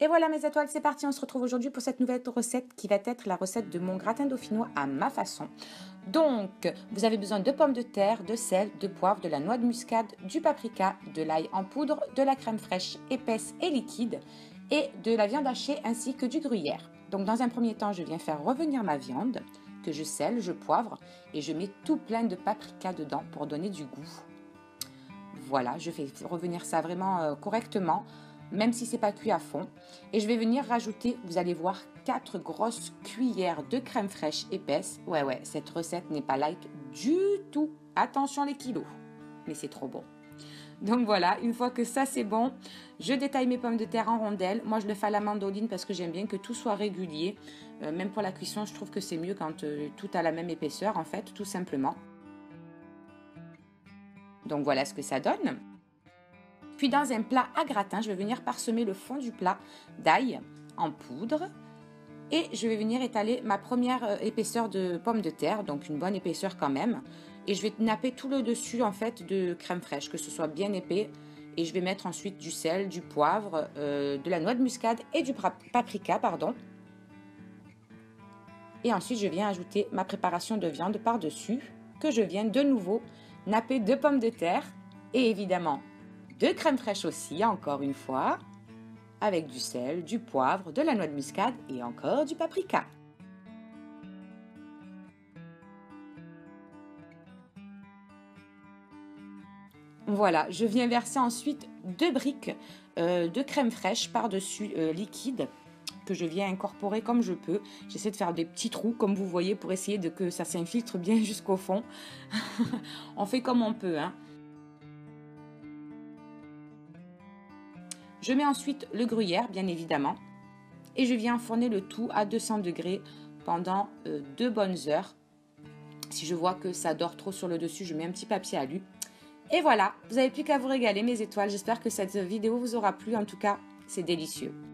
Et voilà mes étoiles, c'est parti, on se retrouve aujourd'hui pour cette nouvelle recette qui va être la recette de mon gratin dauphinois à ma façon. Donc, vous avez besoin de pommes de terre, de sel, de poivre, de la noix de muscade, du paprika, de l'ail en poudre, de la crème fraîche épaisse et liquide et de la viande hachée ainsi que du gruyère. Donc dans un premier temps, je viens faire revenir ma viande que je sèle, je poivre et je mets tout plein de paprika dedans pour donner du goût. Voilà, je fais revenir ça vraiment correctement, même si c'est pas cuit à fond. Et je vais venir rajouter, vous allez voir, 4 grosses cuillères de crème fraîche épaisse. Ouais, cette recette n'est pas light du tout. Attention les kilos, mais c'est trop bon. Donc voilà, une fois que ça c'est bon, je détaille mes pommes de terre en rondelles. Moi je le fais à la mandoline parce que j'aime bien que tout soit régulier. Même pour la cuisson, je trouve que c'est mieux quand tout a la même épaisseur en fait, tout simplement. Donc voilà ce que ça donne. Puis dans un plat à gratin, je vais venir parsemer le fond du plat d'ail en poudre. Et je vais venir étaler ma première épaisseur de pommes de terre, donc une bonne épaisseur quand même. Et je vais napper tout le dessus en fait de crème fraîche, que ce soit bien épais. Et je vais mettre ensuite du sel, du poivre, de la noix de muscade et du paprika, pardon. Et ensuite je viens ajouter ma préparation de viande par-dessus, que je viens de nouveau napper de pommes de terre et évidemment de crème fraîche aussi, encore une fois, avec du sel, du poivre, de la noix de muscade et encore du paprika. Voilà, je viens verser ensuite 2 briques de crème fraîche par-dessus liquide que je viens incorporer comme je peux. J'essaie de faire des petits trous comme vous voyez pour essayer que ça s'infiltre bien jusqu'au fond. On fait comme on peut, hein. Je mets ensuite le gruyère, bien évidemment, et je viens enfourner le tout à 200 degrés pendant 2 bonnes heures. Si je vois que ça dort trop sur le dessus, je mets un petit papier alu. Et voilà, vous n'avez plus qu'à vous régaler mes étoiles. J'espère que cette vidéo vous aura plu. En tout cas, c'est délicieux.